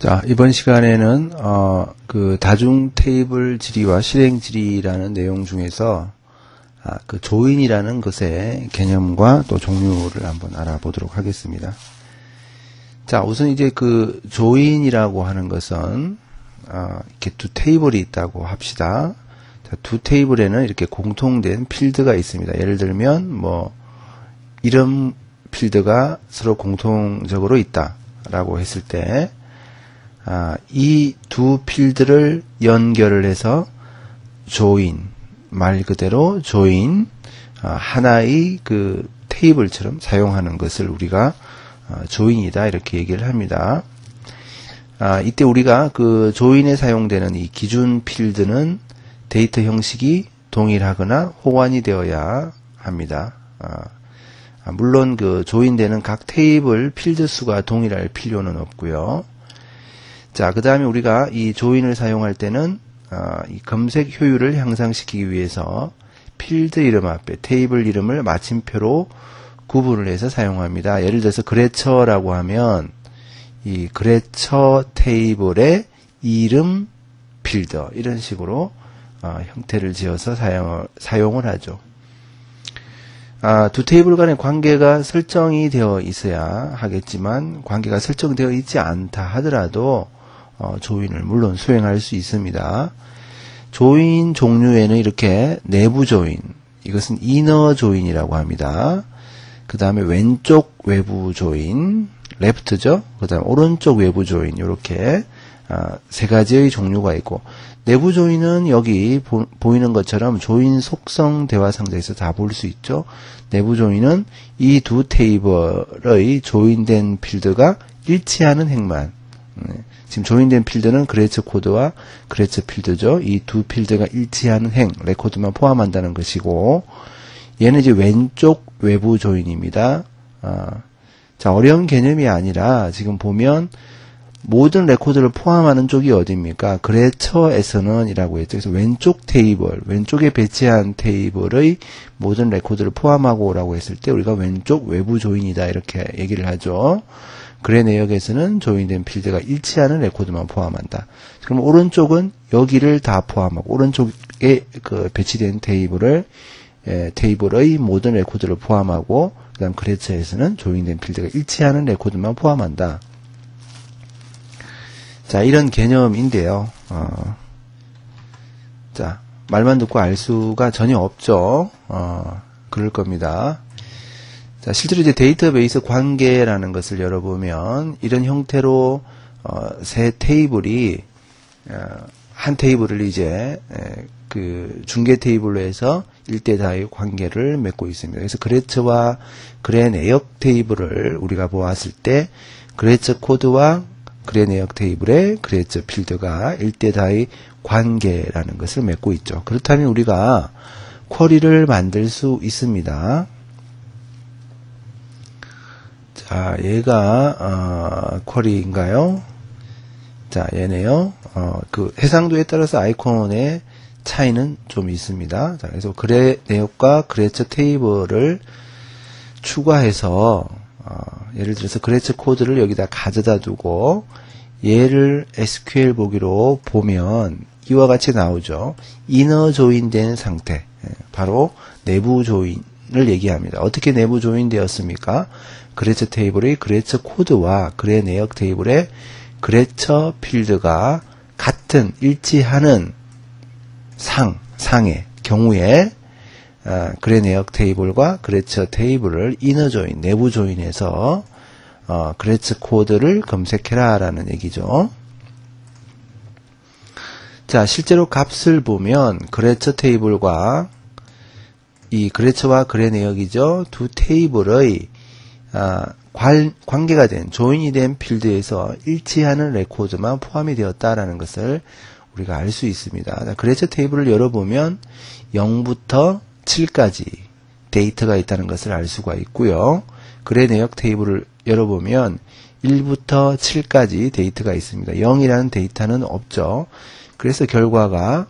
자, 이번 시간에는 그 다중 테이블 질의와 실행 질의라는 내용 중에서 그 조인이라는 것의 개념과 또 종류를 한번 알아보도록 하겠습니다. 자, 우선 이제 그 조인이라고 하는 것은 이렇게 두 테이블이 있다고 합시다. 자, 두 테이블에는 이렇게 공통된 필드가 있습니다. 예를 들면 뭐 이름 필드가 서로 공통적으로 있다라고 했을 때 이 두 필드를 연결을 해서 조인, 말 그대로 조인, 하나의 그 테이블처럼 사용하는 것을 우리가 조인이다 이렇게 얘기를 합니다. 이때 우리가 그 조인에 사용되는 이 기준 필드는 데이터 형식이 동일하거나 호환이 되어야 합니다. 물론 그 조인되는 각 테이블 필드 수가 동일할 필요는 없고요. 자, 그 다음에 우리가 이 조인을 사용할 때는 이 검색 효율을 향상시키기 위해서 필드 이름 앞에 테이블 이름을 마침표로 구분을 해서 사용합니다. 예를 들어서 그레처라고 하면 이 그레처 테이블의 이름 필드 이런 식으로 형태를 지어서 사용을 하죠. 두 테이블 간의 관계가 설정이 되어 있어야 하겠지만 관계가 설정되어 있지 않다 하더라도 조인을 물론 수행할 수 있습니다. 조인 종류에는 이렇게 내부 조인, 이것은 이너 조인이라고 합니다. 그 다음에 왼쪽 외부 조인, 레프트죠. 그 다음에 오른쪽 외부 조인, 이렇게 세 가지의 종류가 있고, 내부 조인은 여기 보이는 것처럼 조인 속성 대화 상자에서 다 볼 수 있죠. 내부 조인은 이 두 테이블의 조인된 필드가 일치하는 행만, 지금 조인된 필드는 그레처 코드와 그레처 필드죠. 이 두 필드가 일치하는 행, 레코드만 포함한다는 것이고, 얘는 이제 왼쪽 외부 조인입니다. 자, 어려운 개념이 아니라 지금 보면 모든 레코드를 포함하는 쪽이 어디입니까? 그레처에서는 이라고 했죠. 그래서 왼쪽 테이블, 왼쪽에 배치한 테이블의 모든 레코드를 포함하고 라고 했을 때 우리가 왼쪽 외부 조인이다 이렇게 얘기를 하죠. 그래 내역에서는 조인된 필드가 일치하는 레코드만 포함한다. 그럼 오른쪽은 여기를 다 포함하고 오른쪽에 그 배치된 테이블의 모든 레코드를 포함하고 그다음 그레처에서는 조인된 필드가 일치하는 레코드만 포함한다. 자, 이런 개념인데요. 자, 말만 듣고 알 수가 전혀 없죠. 그럴 겁니다. 자, 실제로 이제 데이터베이스 관계라는 것을 열어보면 이런 형태로 세 테이블이 한 테이블을 이제 그 중개 테이블로 해서 1대4의 관계를 맺고 있습니다. 그래서 그레처와 그레 내역 테이블을 우리가 보았을 때 그레처 코드와 그레 내역 테이블의 그레처 필드가 1대4의 관계라는 것을 맺고 있죠. 그렇다면 우리가 쿼리를 만들 수 있습니다. 자, 얘가 쿼리인가요? 자, 얘네요. 그 해상도에 따라서 아이콘의 차이는 좀 있습니다. 자, 그래서 그레 내역과 그레처 테이블을 추가해서 예를 들어서 그레처 코드를 여기다 가져다 두고 얘를 SQL 보기로 보면 이와 같이 나오죠. 이너 조인된 상태, 바로 내부 조인을 얘기합니다. 어떻게 내부 조인 되었습니까? 그레처 테이블의 그레처 코드와 그레 내역 테이블의 그레처 필드가 같은 일치하는 상의 경우에 그레 내역 테이블과 그레처 테이블을 이너 조인, 내부 조인해서 그레처 코드를 검색해라 라는 얘기죠. 자, 실제로 값을 보면 그레처 테이블과 이 그레처와 그레 내역이죠. 두 테이블의 관계가 된, 조인이 된 필드에서 일치하는 레코드만 포함이 되었다라는 것을 우리가 알 수 있습니다. 그레처 테이블을 열어보면 0부터 7까지 데이터가 있다는 것을 알 수가 있고요. 그레 내역 테이블을 열어보면 1부터 7까지 데이터가 있습니다. 0이라는 데이터는 없죠. 그래서 결과가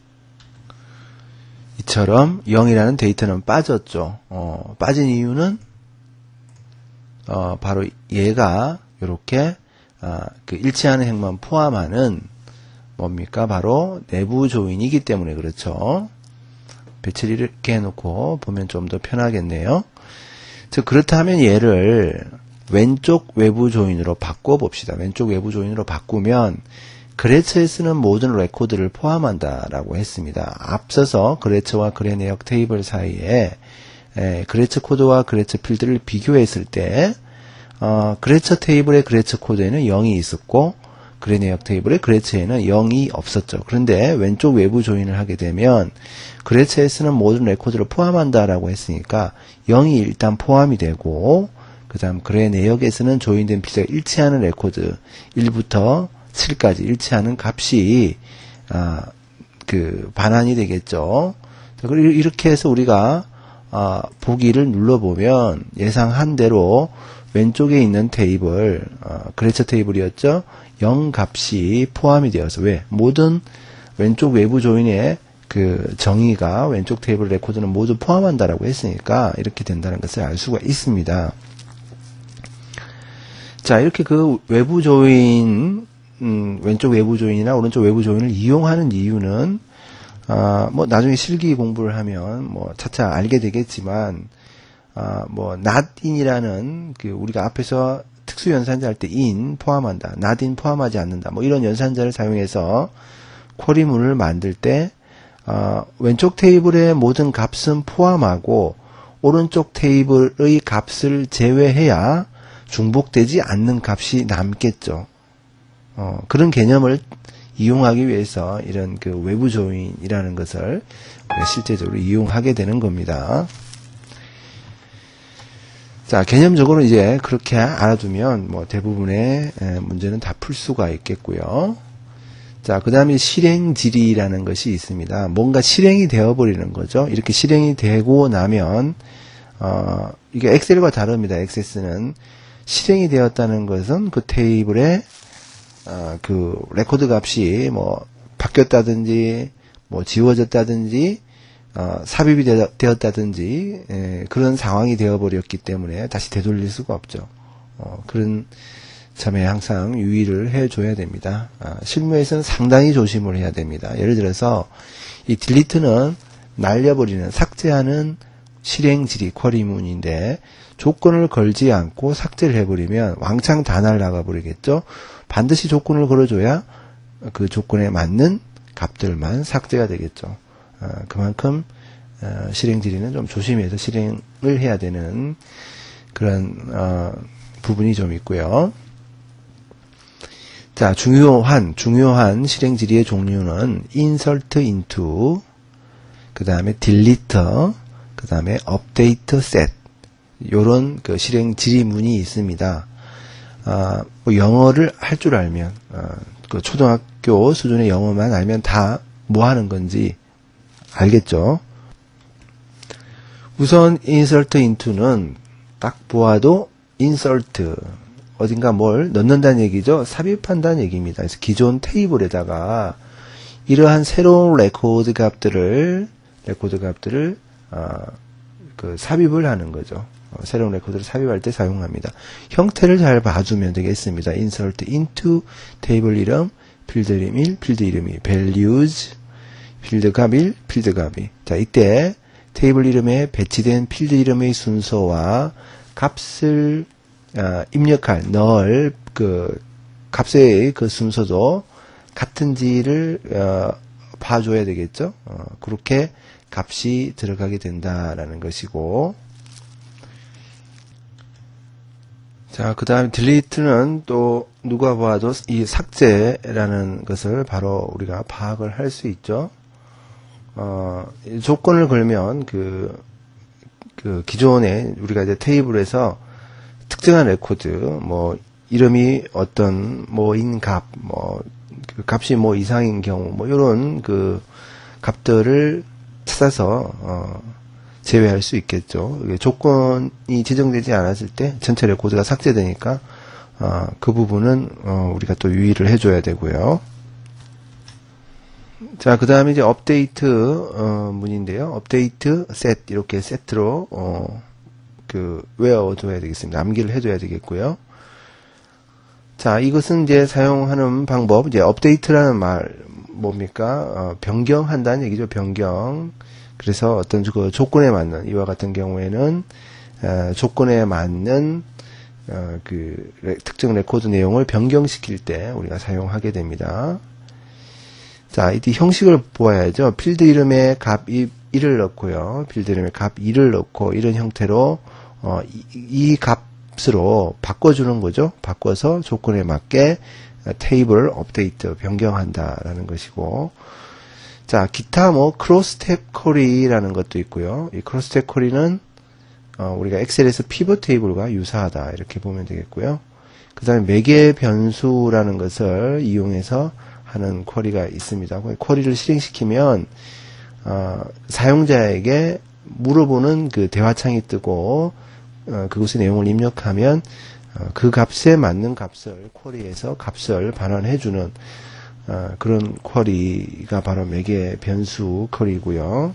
이처럼 0이라는 데이터는 빠졌죠. 빠진 이유는 바로 얘가 이렇게 그 일치하는 행만 포함하는 뭡니까? 바로 내부 조인이기 때문에 그렇죠. 배치를 이렇게 해놓고 보면 좀 더 편하겠네요. 즉 그렇다면 얘를 왼쪽 외부 조인으로 바꿔봅시다. 왼쪽 외부 조인으로 바꾸면 그레처에 쓰는 모든 레코드를 포함한다라고 했습니다. 앞서서 그레처와 그레 내역 테이블 사이에 그레처 코드와 그레처 필드를 비교했을 때 그레처 테이블의 그레처 코드에는 0이 있었고 그레 내역 테이블의 그레처에는 0이 없었죠. 그런데 왼쪽 외부 조인을 하게 되면 그레처에 쓰는 모든 레코드를 포함한다라고 했으니까 0이 일단 포함이 되고 그 다음 그레 내역에서는 조인된 필드가 일치하는 레코드 1부터 7까지 일치하는 값이 그 반환이 되겠죠. 이렇게 해서 우리가 보기를 눌러보면 예상한 대로 왼쪽에 있는 테이블 그레처 테이블이었죠. 0 값이 포함이 되어서 왜? 모든 왼쪽 외부 조인의 그 정의가 왼쪽 테이블 레코드는 모두 포함한다라고 했으니까 이렇게 된다는 것을 알 수가 있습니다. 자, 이렇게 그 외부 조인 왼쪽 외부 조인이나 오른쪽 외부 조인을 이용하는 이유는 뭐 나중에 실기 공부를 하면 뭐 차차 알게 되겠지만 뭐 not in이라는 그 우리가 앞에서 특수 연산자 할 때 in 포함한다, not in 포함하지 않는다 뭐 이런 연산자를 사용해서 쿼리문을 만들 때 왼쪽 테이블의 모든 값은 포함하고 오른쪽 테이블의 값을 제외해야 중복되지 않는 값이 남겠죠. 그런 개념을 이용하기 위해서 이런 그 외부 조인이라는 것을 우리가 실제적으로 이용하게 되는 겁니다. 자, 개념적으로 이제 그렇게 알아두면 뭐 대부분의 문제는 다 풀 수가 있겠고요. 자, 그 다음에 실행질이라는 것이 있습니다. 뭔가 실행이 되어버리는 거죠. 이렇게 실행이 되고 나면 이게 엑셀과 다릅니다. 액세스는 실행이 되었다는 것은 그 테이블에 그 레코드 값이 뭐 바뀌었다든지 뭐 지워졌다든지 삽입이 되었다든지 그런 상황이 되어버렸기 때문에 다시 되돌릴 수가 없죠. 그런 점에 항상 유의를 해줘야 됩니다. 실무에서는 상당히 조심을 해야 됩니다. 예를 들어서 이 딜리트는 날려버리는 삭제하는 실행질이 쿼리문인데 조건을 걸지 않고 삭제를 해버리면 왕창 다 날아가 버리겠죠. 반드시 조건을 걸어줘야 그 조건에 맞는 값들만 삭제가 되겠죠. 그만큼 실행질의는 좀 조심해서 실행을 해야 되는 그런 부분이 좀 있고요. 자, 중요한 실행질의의 종류는 insert into, 그 다음에 deleter, 그 다음에 update set 요런 그 실행질의문이 있습니다. 뭐 영어를 할 줄 알면 그 초등학교 수준의 영어만 알면 다 뭐 하는 건지 알겠죠. 우선 insert into는 딱 보아도 insert 어딘가 뭘 넣는다는 얘기죠. 삽입한다는 얘기입니다. 그래서 기존 테이블에다가 이러한 새로운 레코드 값들을 그 삽입을 하는 거죠. 새로운 레코드를 삽입할 때 사용합니다. 형태를 잘 봐주면 되겠습니다. insert into 테이블 이름, 필드 이름 1, 필드 이름 2, values, 필드 값 1, 필드 값 2. 자, 이때 테이블 이름에 배치된 필드 이름의 순서와 값을 입력할, 넣을 그 값의 그 순서도 같은지를 봐줘야 되겠죠. 그렇게 값이 들어가게 된다라는 것이고, 자, 그 다음에 delete는 또 누가 봐도 이 삭제라는 것을 바로 우리가 파악을 할 수 있죠. 조건을 걸면 그 기존에 우리가 이제 테이블에서 특정한 레코드, 뭐 이름이 어떤 뭐인 값, 뭐 그 값이 뭐 이상인 경우, 뭐 이런 그 값들을 찾아서 제외할 수 있겠죠. 조건이 지정되지 않았을 때 전체 레코드가 삭제되니까 그 부분은 우리가 또 유의를 해줘야 되고요. 자, 그 다음에 이제 업데이트 문인데요. 업데이트 셋 이렇게 세트로 그 외워줘야 되겠습니다. 암기를 해줘야 되겠고요. 자, 이것은 이제 사용하는 방법, 이제 업데이트라는 말, 뭡니까? 변경한다는 얘기죠, 변경. 그래서 어떤 그 조건에 맞는, 이와 같은 경우에는, 조건에 맞는, 특정 레코드 내용을 변경시킬 때 우리가 사용하게 됩니다. 자, 이때 형식을 보아야죠. 필드 이름에 값 1을 넣고요. 필드 이름에 값 2를 넣고, 이런 형태로, 이 값으로 바꿔주는 거죠. 바꿔서 조건에 맞게 테이블 업데이트, 변경한다라는 것이고, 자, 기타 크로스 탭 쿼리라는 것도 있고요. 이 크로스 탭 쿼리는 우리가 엑셀에서 피벗 테이블과 유사하다 이렇게 보면 되겠고요. 그 다음에 매개 변수라는 것을 이용해서 하는 쿼리가 있습니다. 쿼리를 실행시키면 사용자에게 물어보는 그 대화창이 뜨고 그곳의 내용을 입력하면 그 값에 맞는 값을 쿼리에서 값을 반환해주는 그런 쿼리가 바로 매개 변수 쿼리고요.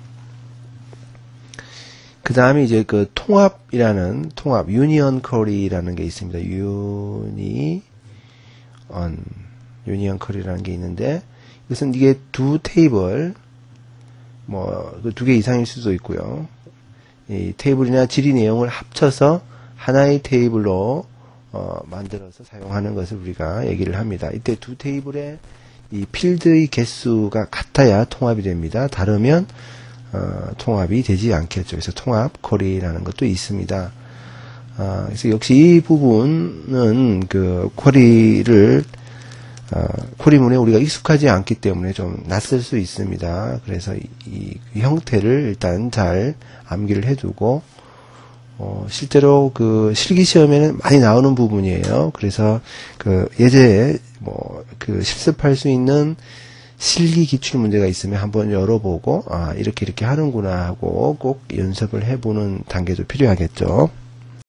그 다음에 이제 그 통합이라는 유니언 쿼리라는 게 있습니다. 유니언 쿼리라는 게 있는데, 이것은 이게 두 테이블, 두 개 이상일 수도 있고요. 이 테이블이나 지리 내용을 합쳐서 하나의 테이블로 만들어서 사용하는 것을 우리가 얘기를 합니다. 이때 두 테이블의 이 필드의 개수가 같아야 통합이 됩니다. 다르면 통합이 되지 않겠죠. 그래서 통합 쿼리라는 것도 있습니다. 그래서 역시 이 부분은 그 쿼리문에 우리가 익숙하지 않기 때문에 좀 낯설 수 있습니다. 그래서 이 형태를 일단 잘 암기를 해두고, 실제로 그 실기시험에는 많이 나오는 부분이에요. 그래서 그 예제에 실습할 수 있는 실기 기출 문제가 있으면 한번 열어보고, 이렇게 하는구나 하고 꼭 연습을 해보는 단계도 필요하겠죠.